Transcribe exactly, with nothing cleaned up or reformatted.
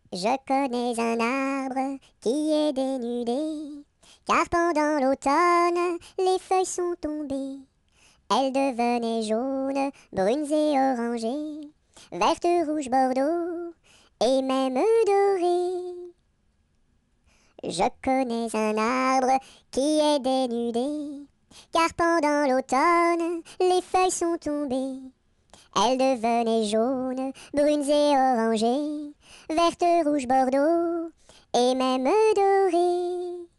Je connais un arbre qui est dénudé, car pendant l'automne, les feuilles sont tombées. Elles devenaient jaunes, brunes et orangées, vertes, rouges, bordeaux et même dorées. Je connais un arbre qui est dénudé, car pendant l'automne, les feuilles sont tombées. Elles devenaient jaunes, brunes et orangées, vertes, rouges, bordeaux et même dorées.